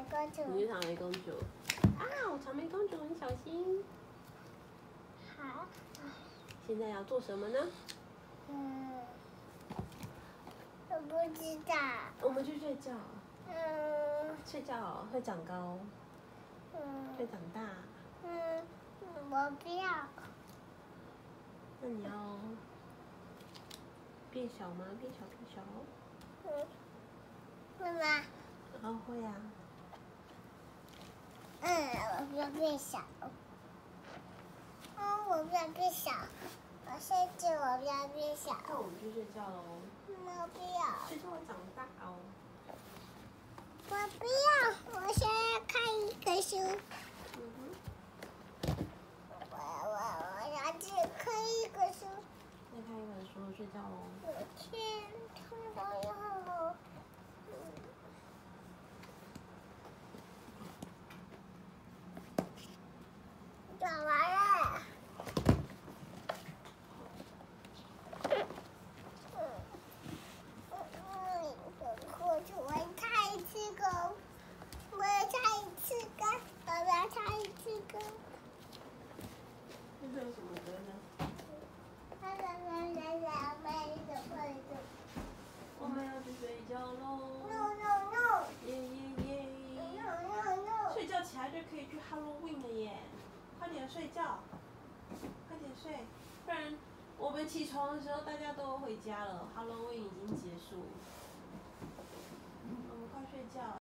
公主。 你是草莓公主。啊，草莓公主，你小心。 好。 现在要做什么呢？ 我不知道。 我们去睡觉。睡觉会长高。会长大。 我不要。 那你要变小吗？变小变小。 会吗？ 会啊。 我不要变小。我不要变小。我甚至我不要变小。 那我们去睡觉喽。 我不要。 睡觉会长大哦。 我不要，我想要看一个书。我要去看一个书。 再看一本书，睡觉喽。 天，看到以后，讲完了。我唱一次歌，我要唱一次歌，我要唱一次歌。 这是什么歌呢？我们要去睡觉喽。 No。 耶耶耶。 No。 睡觉起来就可以去 Halloween 了耶！快点睡觉，快点睡，不然我们起床的时候大家都回家了，Halloween 已经结束。我们快睡觉。